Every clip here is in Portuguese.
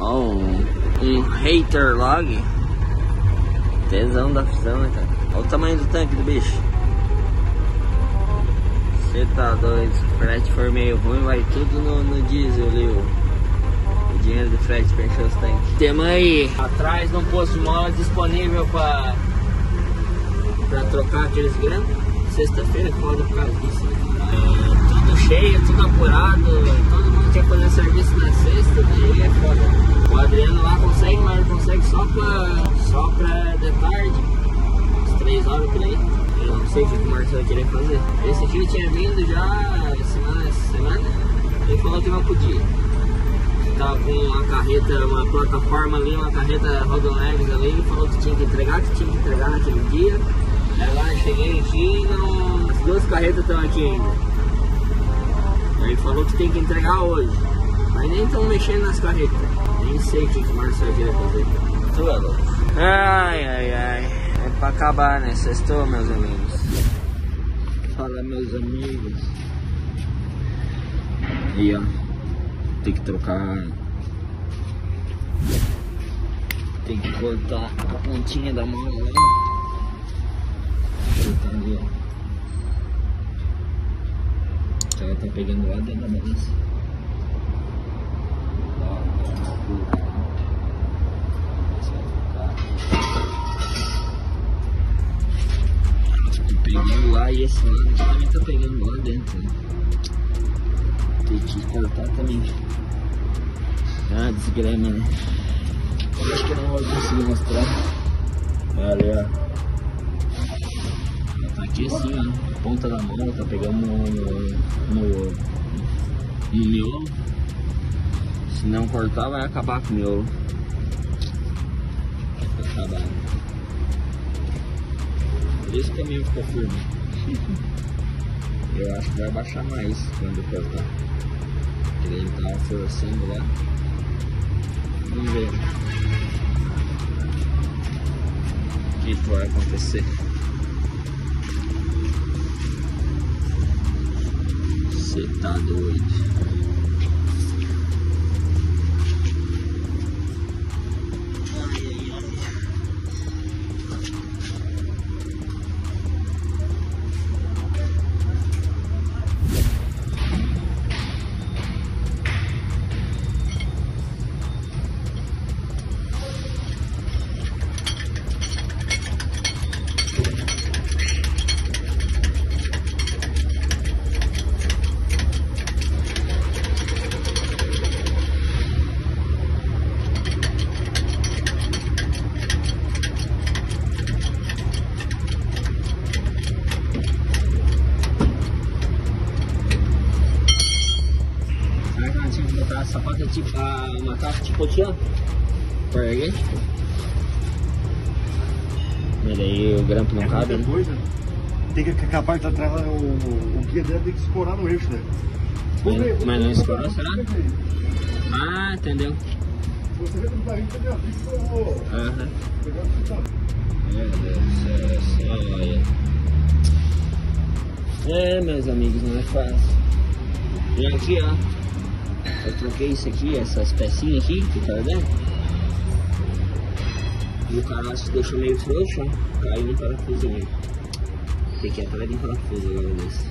Ó, um hater log. Tesão da fusão, né, cara? Olha o tamanho do tanque do bicho. Você tá doido, se o frete for meio ruim, vai tudo no diesel ali, o dinheiro do frete pra encher os tanques. Temos aí atrás de um posto de mola disponível pra trocar aqueles granos. Sexta-feira é foda por causa disso, né? Tudo cheio, tudo apurado, todo mundo quer fazer serviço na sexta, daí é foda. O Adriano lá consegue, mas ele consegue só pra de tarde, umas 3 horas por aí. Eu não sei o que o Marcelo vai querer fazer. Esse aqui tinha vindo já essa semana, ele falou que não podia. Tava com uma carreta, uma plataforma ali, uma carreta Rodolegs ali, ele falou que tinha que entregar naquele dia. Agora cheguei aqui e as 2 carretas estão aqui ainda. Ele falou que tem que entregar hoje, mas nem estão mexendo nas carretas. Nem sei o que o Marcelo vai querer fazer. Tu é louco. Ai. É pra acabar, né? Sextou, meus amigos. Fala, meus amigos. Aí, ó. Tem que trocar. Tem que cortar a pontinha da mola lá. Cortar ali, ó. Ela tá pegando lá dentro da balança. Pegando lá e esse lado também tá pegando lá dentro, né? Tem que cortar também. Ah, desgrama, né? Acho que eu não vou conseguir mostrar. Olha, ó. Tá aqui assim, ó. A ponta da mão tá pegando no miolo. Se não cortar, vai acabar com o miolo. Vai acabar. Por isso que o caminho ficou firme. Eu acho que vai baixar mais quando cortar. Ele tava forçando lá. Vamos ver o que vai acontecer. Você tá doido. Sapata tipo, uma caixa tipo aqui, ó. Por aqui. Mas aí o grampo não cabe, né? Coisa, tem que acabar de atrás, o guia dela tem que escorar no eixo, né? Mas não escorou, será? Ah, entendeu. Você vê como tá indo, entendeu? Isso. Aham. Meu Deus do céu, olha. É, meus amigos, não é fácil. E aqui, ó. Eu troquei isso aqui, essas pecinhas aqui que tá dentro. E o caroço deixou meio frouxo, ó. Caiu no parafusinho. Tem que ir atrás de um parafuso agora desse.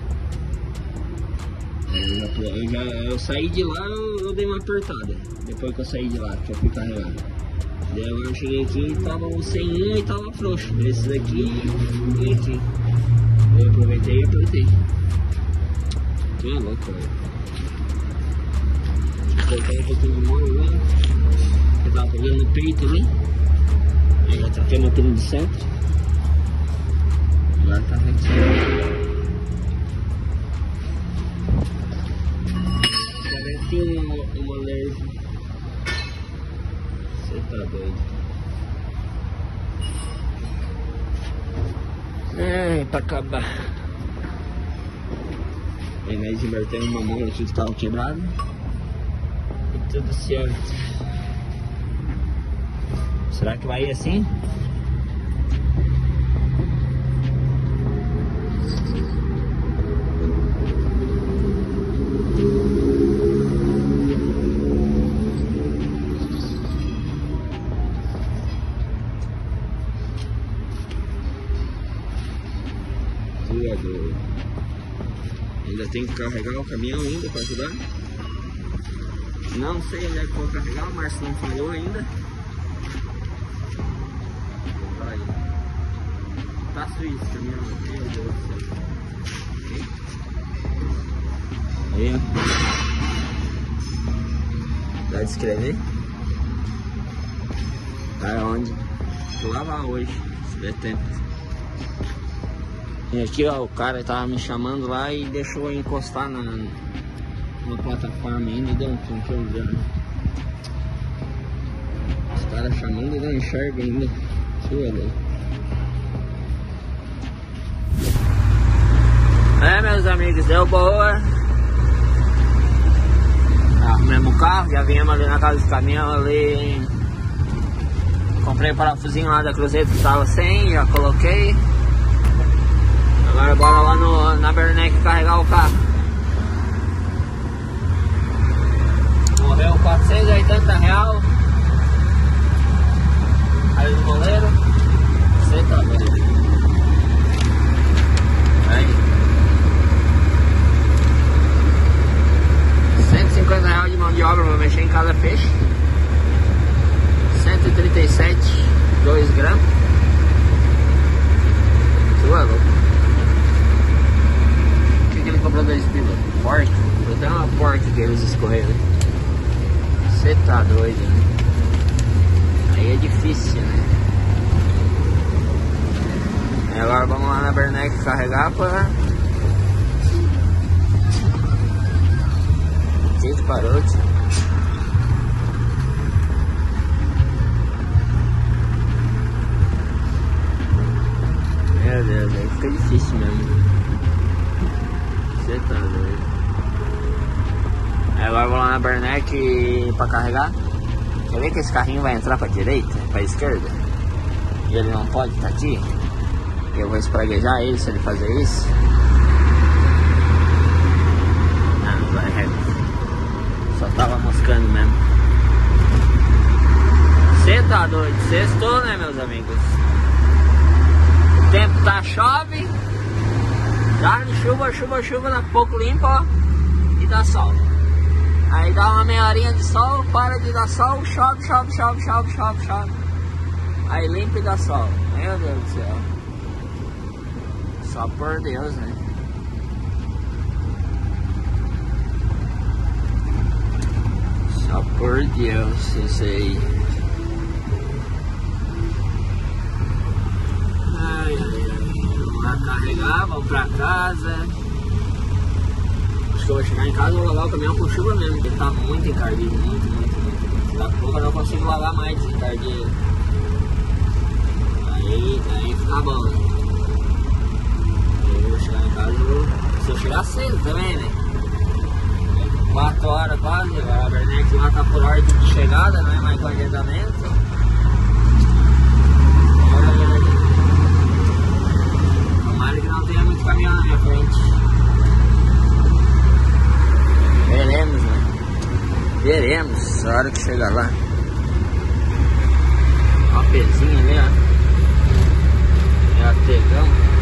Eu saí de lá, eu dei uma apertada. Depois que eu saí de lá, que eu fui carregar. Daí agora eu cheguei aqui e tava sem um e tava frouxo. Esse daqui e aqui. Eu aproveitei e apertei. Tu é louco, velho. Cortei um pouquinho de molho lá. Eu tava pegando no peito ali. Aí já troquei meu pino de centro. Agora tá retinho. Parece uma leve. Você tá doido. É, pra acabar. Aí nós invertemos uma mão aqui que tava quebrada. Tudo certo. Será que vai ir assim? doido. Ainda tem que carregar o caminhão ainda para ajudar. Não sei onde é que vou carregar, o Márcio não falou ainda. Vai. Tá suíço o caminhão, meu Deus do céu. Aí, ó. Vai descrever? Tá onde? Vou lavar hoje, se der tempo. E aqui, ó, o cara tava me chamando lá e deixou eu encostar na plataforma ainda e deu um controle. Os caras chamando e não enxerga ainda. É, meus amigos, deu boa. Arrumamos o carro, já viemos ali na casa do caminhão ali. Comprei o parafusinho lá da cruzeta que tava sem, já coloquei. Agora bora lá na Bernec carregar o carro. Morreu R$480 aí no moleiro. Você tá vendo? Aí. R$150 de mão de obra pra mexer em cada peixe. 137, 2 gramas. Tu é louco. O que ele comprou 2 pila? Porca? Vou dar uma porca que eles escorreram. Você tá doido, né? Aí é difícil, né? E agora vamos lá na Bernec carregar para... Que parou, tio. Meu Deus, aí fica difícil mesmo. Você tá doido. Agora eu vou lá na Bernec pra carregar. Quer ver que esse carrinho vai entrar pra direita, pra esquerda? E ele não pode estar aqui. Eu vou espraguejar ele se ele fazer isso. Não, vai reto. Só tava moscando mesmo. Cê tá doido? Sextou, né, meus amigos? O tempo tá chove. Dá chuva, dá pouco limpa, ó. E dá sol. Aí dá uma meia horinha de sol, para de dar sol, chove. Aí limpa e dá sol. Meu Deus do céu. Só por Deus, né? Só por Deus, isso aí. Ai. Vamos lá carregar, vamos pra casa. Acho que eu vou chegar em casa e vou lavar o caminhão com chuva mesmo, porque tá muito encardido, muito. Daqui a pouco eu não consigo lavar mais esse encardido. Aí fica bom, né? Eu vou chegar em casa, se eu chegar cedo também, né? 4 horas quase, a Bernec lá tá por ordem de chegada, não é mais com agendamento. Tomara que não tenha muito caminhão na minha frente. Veremos, né? Veremos a hora que chegar lá. Ó a pezinha ali, ó. É a Tegão.